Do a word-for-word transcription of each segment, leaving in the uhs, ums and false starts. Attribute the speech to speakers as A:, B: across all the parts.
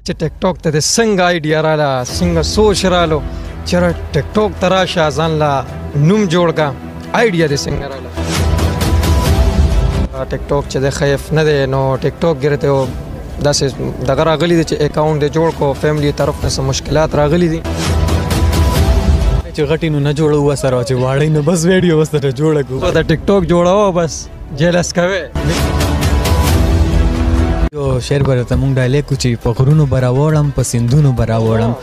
A: چې ټیک ټاک ته د څنګه آیډیا رااله څنګه سوچ رالو چې را ټیک ټاک ته راشه ځان لا نوم جوړ کا آیډیا دې څنګه رااله ټیک ټاک چې د خیف نه دی نو ټیک ټاک ګرته داسې دغه راغلی دی چې اکاونټ دې جوړ کو فیملی طرف نه څه مشکلات راغلي دي
B: چې غټي نو نه جوړو وسره چې واړی نو بس ویډیو وسره جوړه کو
A: دا ټیک ټاک جوړاو بس جیلس کوي
B: یو شعر برته مونږ ډایلګ کو چې په غرونو براوړم په سندونو براوړم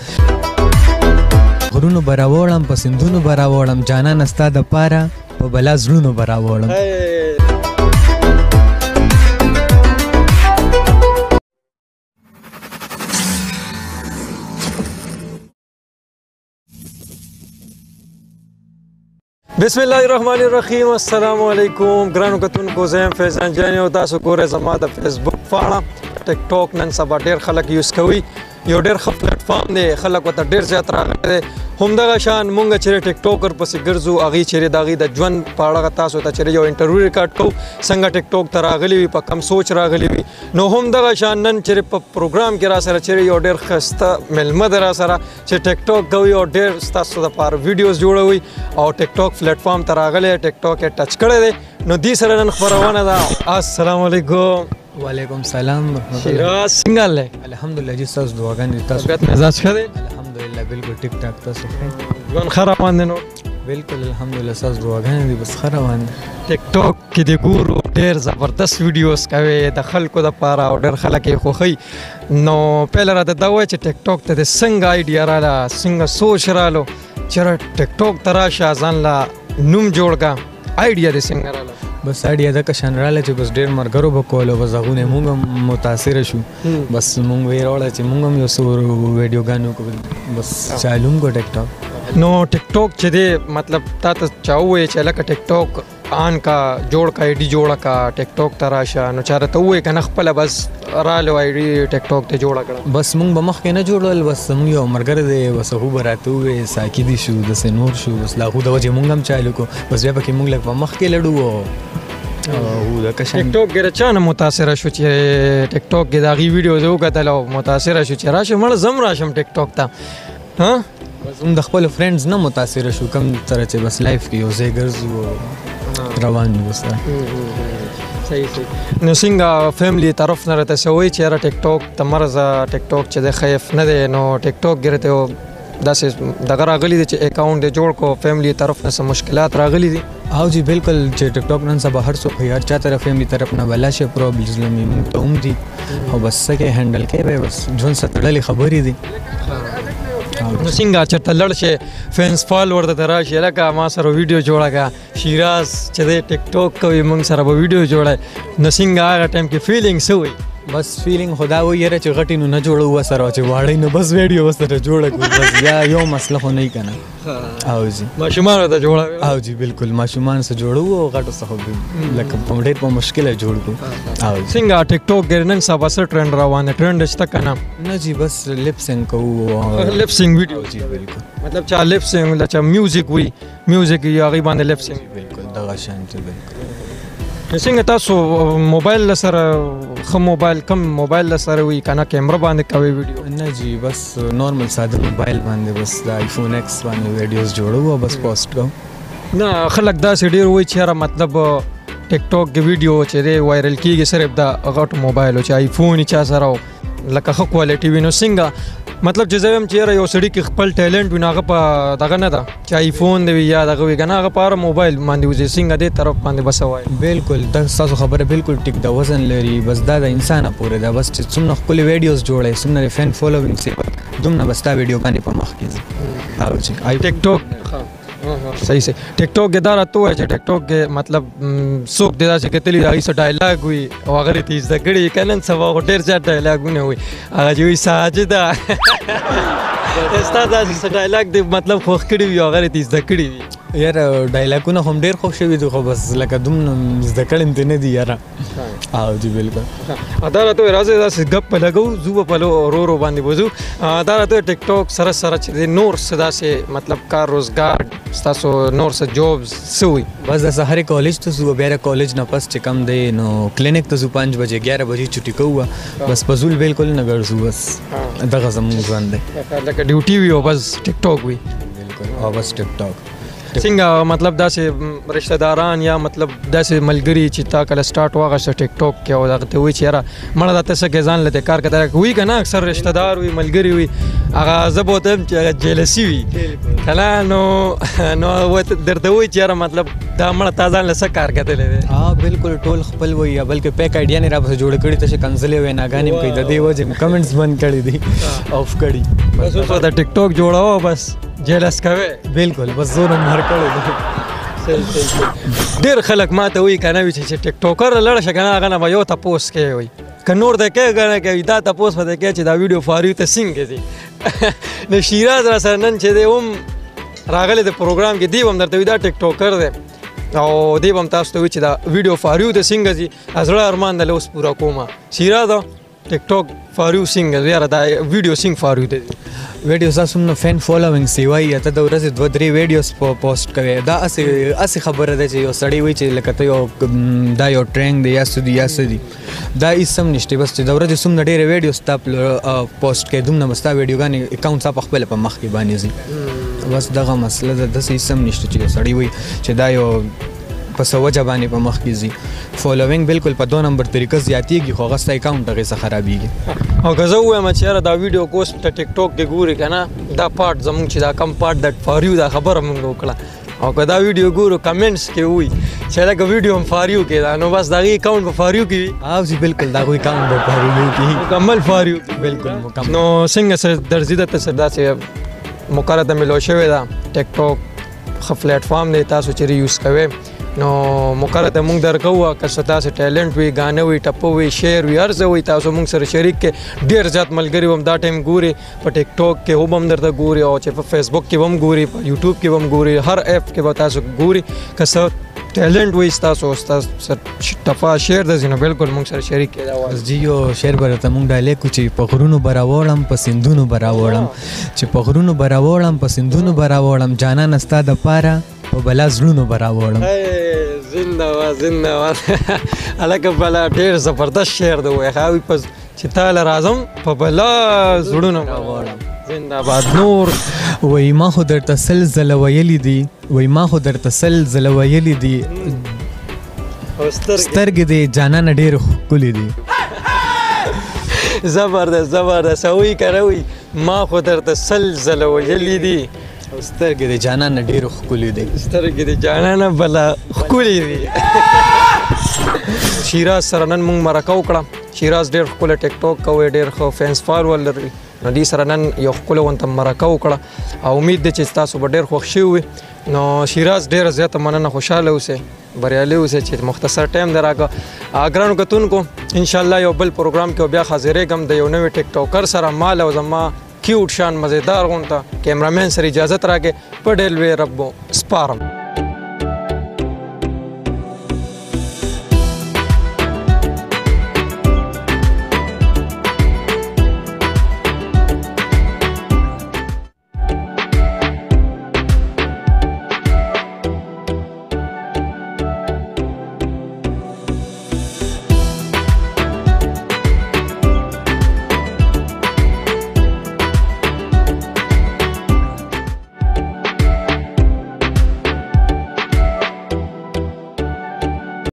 B: غرونو براوړم په سندونو براوړم جانان استا د پاره په بلا زړونو براوړم
A: بسم الله الرحمن الرحیم السلام علیکم ګرانو کتونکو زم فیضان جانی او تاسو ګورئ زما د فیسبوک پاڼه ټیک ټاک نن سبا ډېر خلک یوز کوي یو ډېر ښه پلیټ فارم دی خلک ورته ډېر زیات راغلی دی همدغه شان مونږ چېرې ټیک ټاکر پسې ګرځو هغې چېرې د هغې د ژوند په اړه تاسو ته چېرې یو انټرویو ریکارډ کوو څنګه ټیک ټاک ته راغلي وي په کم سوچ راغلي وي نو همدغه شان نن چېرې په پروګرام کې را سره چېرې یو ډېر ښایسته میلمه دی را سره چې ټیک ټاک کوي او ډېر ستاسو دپاره ویډیوز جوړوي او ټیک ټاک پلیټ فارم ته راغلی ټیک ټاک یې ټچ کړی دی نو دې سره نن خپرونه ده السلام علیکم
B: وعلیکم سلام
A: شیراز څنګه دی
B: الحمدلله جی تاسو دعاګانې تاسو
A: طبیعت مزاج ښه دی
B: الحمدلله بالکل ټیک ټاک تاسو
A: ژوند ښه روان دی نو
B: بالکل الحمدلله تاسو دعاګانې دي بس ښه روان دي
A: ټیک ټاک کې د ګورو ډېر زبردست ویډیوز کوي د خلکو دپاره او ډېر خلک یې خوښوي نو پهله راته دا ووایه چې ټیک ټاک ته د څنګه آیډیا رااله څنګه سوچ رالو چې را ټیک ټاک ته راشه ځان لا نوم جوړ کا آیډیا دې څنګه رااله
B: بس اړیا د کشان رااله چې بس ډېر مرګرو به کولو بس هغونه موږ هم متاثر شو بس موږ وی راوړل چې موږ هم یو څو ویډیوګانو کو بس چالوم کو ټیک ټاک
A: نو ټیک ټاک چې دی مطلب تا ته چا ووایې چې لکه ټیک ټاک آن کا جوړ کا آی ډي جوړه کا ټیک ټاک ته راشه نو چا راته ووایې که نه خپله بس رالو آی ډي ټیک ټاک ته جوړه کړه
B: بس موږ به مخکې نه جوړول بس موږ یو ملګری دی بس هغه به راته ووایې ساقي دي شو داسې نور شو بس له هغو د وجې موږ هم چالو کو بس بیا پکې موږ لږ په مخکې لړو
A: ټیک ټاک کې چا نه متاثره شو چې ټیک ټاک کې د هغې ویډیوز وکتل او متاثره شو چې راشه مړه زه هم راشم ټیک ټاک ته ها
B: بس موږ د خپلو فرینډز نه متاثره شو کم سره چې بس لایف کې یو ځای ګرځو روان یو بس
A: صحیح صحیح نو څنګه فیملی طرف نه راته څه وایي چې یاره ټیک ټاک ته مه راځه ټیک ټاک چې دی خیف نه دی نو ټیک ټاک کې راته داسې دغه راغلی دی چې اکاونټ دې جوړ کو فیملی طرف نه څه مشکلات راغلي دي
B: او جی بالکل چې ټیک ټاک نن سبا هر څوک هر چا طرف فیملی طرف نه بلا شي پرابلمز لمې موږ ته هم دي او بس څه کې هینډل کوي بس ژوند سره تړلې خبرې دي
A: نو څنګه چېرته لړ شي فینس فالوور ته راشي لکه ما سره ویډیو جوړه کا شیراز چې دی ټیک ټاک کوي موږ سره به ویډیو جوړه نو څنګه هغه ټایم کې فیلینګ څه وي
B: بس فیلینګ خدا و یاره چې غټي نو نه جوړو وسره چې واړی نو بس ویډیو وسره جوړه کو بس یا یو مسله خو نه کنه او جی
A: ماشومان ته جوړه
B: او جی بالکل ماشومان سره جوړو او غټو څه لکه په ډېر په مشکله جوړ کو او
A: څنګه ټیک ټاک ګرنن سبا سره ټرند روان دی ټرند شته کنه
B: نه جی بس لپ سینګ کو
A: لپ سینګ ویډیو
B: جی بالکل
A: مطلب چا لپ سینګ لچا میوزیک وی میوزیک یې هغې باندې لپ سینګ
B: بالکل دغه شانتي بالکل
A: څنګه تاسو موبایل سره ښه موبایل کم موبایل سره وي که نه کیمره باندې کوئ ویډیو
B: نه جی بس نارمل ساده موبایل باندې بس د آیفون ایکس باندې ویډیوز جوړو او بس پوسټ کوم
A: نه خلک داسې ډېر وایي چې یاره مطلب ټیک ټاک کې ویډیو چې دی وایرل کېږي صرف د غټو موبایلو چې آیفون یې چا سره لکه ښه کوالټي وي نو څنګه مطلب چې زه وایم چې یاره یو سړي کې خپل ټیلنټ وي نو هغه په دغه نه ده چې آیفون دی وي یا دغه وي که نه هغه په هره موبایل باندې وځي څنګه دې طرف باندې بس وایي
B: بالکل دا ستاسو خبره بالکل ټیک ده وزن لري بس دا د انسانه پورې ده بس چې څومره ښکلې ویډیوز جوړوي څومره فین فالوینګ سي دومره بس دا ویډیو باندې په مخ کې او چې
A: ټیک ټاک صحیح صحیح ټیک ټاک کې دا راته ووایه چې ټیک ټاک کې مطلب څوک دی داسې کتلي د هغې څه ډایلاګ وي او هغه رې ته زده کړي که نن سبا خو ډېر زیات ډایلاګونه وي هغه چې وي ساجده ستا داسې څه ډایلاګ دی مطلب خوښ کړي وي او هغه رې ته زده کړي وي
B: یار ډایلاګونه هم ډېر خوښ شوي دي خو بس لکه دومره زده کړم ته نه دي یاره. او جی بالکل.
A: دا راته راځي داسې ګپ په لګو زو په لو ورو ورو باندې وځو. دا راته ټیک ټاک سره سره چې نور څه داسې مطلب کار روزګار ستاسو نور څه جوبز څه وي؟
B: بس د سهار کالج ته ځو بیا کالج نه پس چې کم دی نو کلینیک ته ځو پنځ بجې ګیاره بجې چټي کوو بس په زول بالکل نه ګرځو بس دغه زموږ ژوند دی
A: لکه ډیوټي وي او بس ټیک ټاک وي.
B: بالکل او بس ټیک ټاک.
A: څنګه مطلب داسې رشتہ داران یا مطلب داسې ملګري چې تا کله سٹارټ واغسته ټیک ټاک کې او دغه ته وی چې یاره مړه دا ته څه ځان لته کار کوي وی کنه اکثر رشتہ دار وي ملګري وي هغه زبوت هم چې جیلسی وي کله نو نو درته وی چې یاره مطلب دا مړه تا ځان له څه کار کوي.
B: ها بالکل ټول خپل وي یا بلکې پیک آیډیا نه را پس جوړ کړی ته کنسلې وې ناګانې کوي د دې وجه کمنټس بند کړی دي اف کړی
A: بس اوس دا ټیک ټاک جوړاو بس جیلس کوي.
B: بالکل بس زور مر کړی.
A: ډېر خلک ماته وایي که نه وي چې ټیک ټاکر لړه شه که نه هغه نه به یو تپوس کوي وایي که نور دی کوي که نه کوي دا تپوس به دی کوي چې دا ویډیو فاروي ته څنګه ځي. نو شیراز را سره نن چې دی هم راغلی د پروګرام کې دی به هم درته وي دا ټیک ټاکر دی او دی به هم تاسو ته وي چې دا ویډیو فاروي ته څنګه ځي. زړه ارمان دی له اوس پوره کومه شیرازه ټیک ټاک فاروي څنګه یاره دا ویډیو څنګه فاروي ته ځي.
B: ویډیو تاسو نو فین فالوینګ سی وایي ته د ورځې دوه درې ویډیوز پوسټ کوي دا اسې اسې خبره ده چې یو سړی وایي چې لکه ته یو دا یو ټرینګ دی یا څه دي یا څه دي دا هېڅ هم نشته بس چې د ورځې څومره ډېرې ویډیوز تا پوسټ کوي دومره بس تا ویډیوګانې اکاونټ ستا په خپله په مخ کې باندې ځي بس دغه مسله ده داسې هېڅ هم نشته چې یو سړی وایي چې دا یو په څه وجه باندې په مخ کې ځي. فالوینګ بالکل په دو نمبر طریقه زیاتېږي خو هغه ستا اکاونټ هغې څه خرابېږي.
A: او که زه ووایم چې یاره دا ویډیو که اوس ته ټیک ټاک کې ګورې که نه دا پارټ زموږ چې دا کم پارټ د فاریو دا خبره مونږ وکړه او که دا ویډیو ګورو کمنټس کې وي چې لکه ویډیو هم فاریو کې دا نو بس د هغې اکاونټ په فاریو کې وي.
B: او جی بالکل د هغوی اکاونټ په فاریو کې
A: مکمل فاریو
B: بالکل مکمل.
A: نو څنګه څه درځي درته څه داسې موقعه ته میلو شوې ده ټیک ټاک ښه پلیټفارم دی تاسو چیرې یوز کوئ نو مقرره ته مونږ درکوو که څه تاسې ټیلنټ وي ګانه وي ټپه وي شعر وي هر څه وي تاسو مونږ سره شریک کې ډېر زیات ملګري هم دا ټایم ګوري په ټیک ټاک کې هم هم درته ګوري او چې په فیسبوک کې هم ګوري په یوټیوب کې هم ګوري هر ایپ کې به تاسو ګوري که څه ټیلنټ وي ستاسو ستاسو ټپه شعر د ځینو بالکل مونږ سره شریک کې دا
B: جی یو شعر به راته مونږ ډالې کړو چې په غرونو به راوړم په سیندونو به راوړم چې په غرونو به راوړم په سیندونو به راوړم جانانه ستا دپاره په بلا زړونو به راوړم.
A: زنده‌باد زنده‌باد هلکه بلا ډېر زبردست شعر دی وایي هغه په چې تا له راځم په بلا زړونو
B: راوړم.
A: زنده‌باد نور
B: وایي ما خو درته سل ځله ویلي دي وایي ما خو درته سل ځله ویلي دي سترګې دې جانانه ډېرې ښکلې دي.
A: زبردست زبردست وایي که نه وایي ما خو درته سل ځله ویلي دي
B: سترګې د جانانه ډېرې ښکلې دي
A: سترګې د جانانه بله ښکلې دي. شیراز سره نن موږ مرکه وکړه شیراز ډېر ښکلی ټیک ټاک کوي ډېر ښه فینس فالوور لري نو دې سره نن یو ښکلی غونته مرکه وکړه او امید دی چې تاسو به ډېر خوښ شوي وي. نو شیراز ډېره زیاته مننه خوشحاله اوسئ بریالي اوسئ چې مختصر ټایم دی راکړه. ګرانو کتونکو انشاءالله یو بل پروګرام کې بیا حاضرېږم د یو نوي ټیک ټاکر سره مال او زما کیوټ شان مزیدار غونته کیمرامین سره اجازت راکې په ډېر لوی رب سپارم.